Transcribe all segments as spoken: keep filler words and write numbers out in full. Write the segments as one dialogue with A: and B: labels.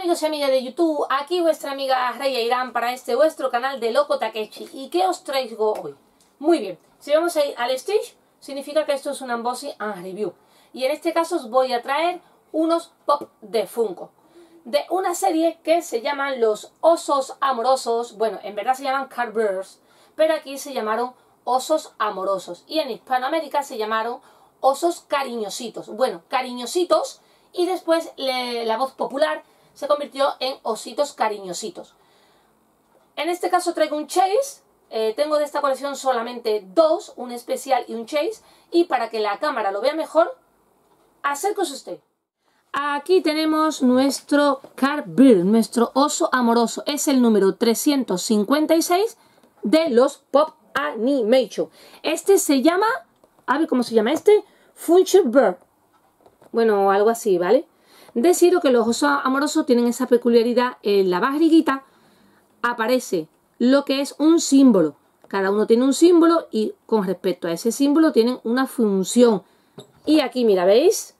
A: amigos y amigas de YouTube, aquí vuestra amiga Raya Irán para este vuestro canal de Loco Takeshi. ¿Y qué os traigo hoy? Muy bien, si vamos a ir al stage, significa que esto es un unboxing and review. Y en este caso os voy a traer unos pop de Funko, de una serie que se llaman los Osos Amorosos. Bueno, en verdad se llaman Care Bears, pero aquí se llamaron Osos Amorosos. Y en Hispanoamérica se llamaron Osos Cariñositos. Bueno, Cariñositos, y después le, la voz popular se convirtió en Ositos Cariñositos. En este caso traigo un chase. Eh, tengo de esta colección solamente dos, un especial y un chase. Y para que la cámara lo vea mejor, acérquese usted. Aquí tenemos nuestro Care Bear, nuestro oso amoroso. Es el número trescientos cincuenta y seis de los Pop Animation. Este se llama, a ver cómo se llama este, Funky Bear. Bueno, algo así, ¿vale? Decido que los osos amorosos tienen esa peculiaridad. En la barriguita aparece lo que es un símbolo. Cada uno tiene un símbolo y con respecto a ese símbolo tienen una función. Y aquí, mira, ¿veis?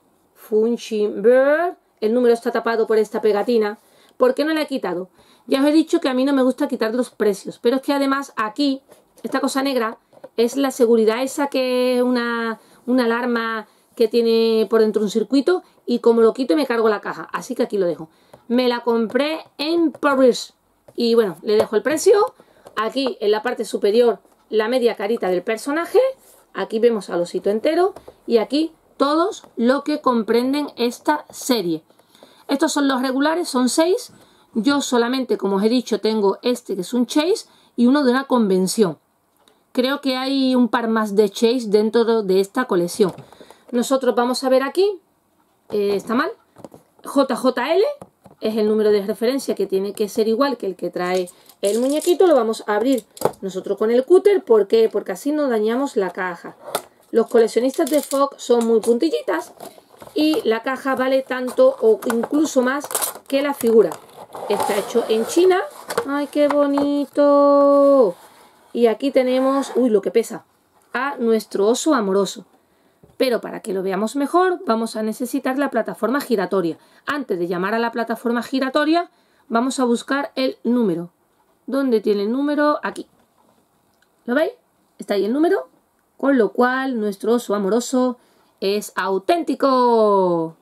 A: Funky Bear. El número está tapado por esta pegatina. ¿Por qué no la he quitado? Ya os he dicho que a mí no me gusta quitar los precios. Pero es que además aquí, esta cosa negra, es la seguridad esa que es una, una alarma que tiene por dentro un circuito, y como lo quito me cargo la caja, así que aquí lo dejo. Me la compré en París y bueno, le dejo el precio. Aquí en la parte superior la media carita del personaje, aquí vemos al osito entero y aquí todos lo que comprenden esta serie. Estos son los regulares, son seis. Yo solamente, como os he dicho, tengo este que es un chase y uno de una convención. Creo que hay un par más de chase dentro de esta colección. Nosotros vamos a ver aquí, eh, está mal, J J L es el número de referencia, que tiene que ser igual que el que trae el muñequito. Lo vamos a abrir nosotros con el cúter. ¿Por qué? Porque así no dañamos la caja. Los coleccionistas de Fox son muy puntillitas y la caja vale tanto o incluso más que la figura. Está hecho en China. ¡Ay, qué bonito! Y aquí tenemos, uy, lo que pesa, a nuestro oso amoroso. Pero para que lo veamos mejor vamos a necesitar la plataforma giratoria. Antes de llamar a la plataforma giratoria vamos a buscar el número. ¿Dónde tiene el número? Aquí. ¿Lo veis? Está ahí el número. Con lo cual nuestro oso amoroso es auténtico.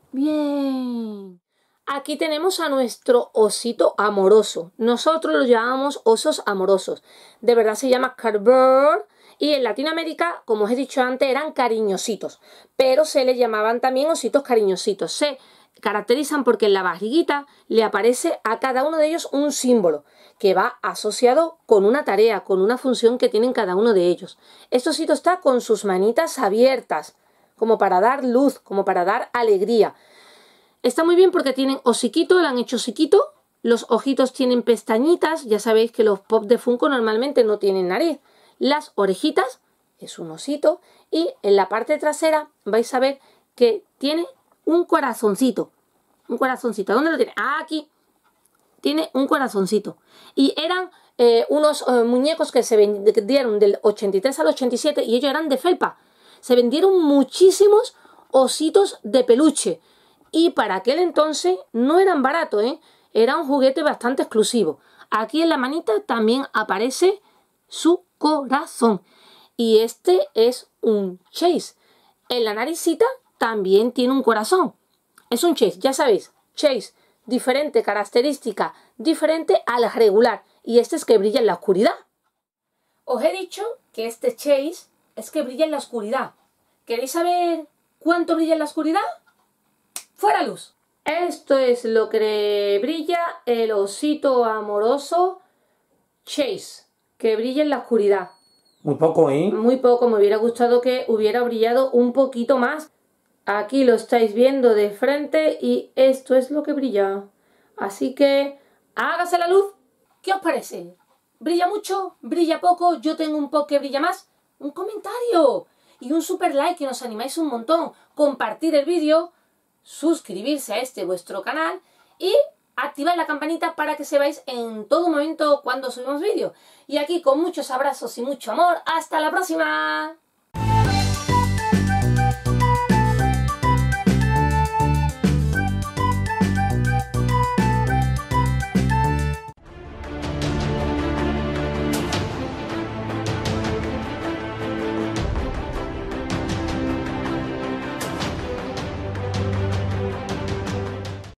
A: Bien. Aquí tenemos a nuestro osito amoroso. Nosotros lo llamamos osos amorosos. De verdad se llama Care Bear. Y en Latinoamérica, como os he dicho antes, eran cariñositos, pero se les llamaban también ositos cariñositos. Se caracterizan porque en la barriguita le aparece a cada uno de ellos un símbolo que va asociado con una tarea, con una función que tienen cada uno de ellos. Este osito está con sus manitas abiertas, como para dar luz, como para dar alegría. Está muy bien porque tienen hociquito, le han hecho hociquito, los ojitos tienen pestañitas. Ya sabéis que los pop de Funko normalmente no tienen nariz. Las orejitas es un osito y en la parte trasera vais a ver que tiene un corazoncito. Un corazoncito. ¿Dónde lo tiene? Ah, aquí. Tiene un corazoncito. Y eran eh, unos eh, muñecos que se vendieron del ochenta y tres al ochenta y siete y ellos eran de felpa. Se vendieron muchísimos ositos de peluche. Y para aquel entonces no eran baratos, ¿eh? Era un juguete bastante exclusivo. Aquí en la manita también aparece su corazón. Y este es un chase. En la naricita también tiene un corazón. Es un chase, ya sabéis. Chase, diferente característica, diferente al regular. Y este es que brilla en la oscuridad. Os he dicho que este chase es que brilla en la oscuridad. ¿Queréis saber cuánto brilla en la oscuridad? ¡Fuera luz! Esto es lo que brilla el osito amoroso chase, que brilla en la oscuridad.
B: Muy poco, ¿eh?
A: Muy poco, me hubiera gustado que hubiera brillado un poquito más. Aquí lo estáis viendo de frente y esto es lo que brilla. Así que, hágase la luz. ¿Qué os parece? ¿Brilla mucho? ¿Brilla poco? ¿Yo tengo un poco que brilla más? Un comentario y un super like que nos animáis un montón. Compartir el vídeo, suscribirse a este vuestro canal y activad la campanita para que sepáis en todo momento cuando subimos vídeos. Y aquí con muchos abrazos y mucho amor. ¡Hasta la próxima!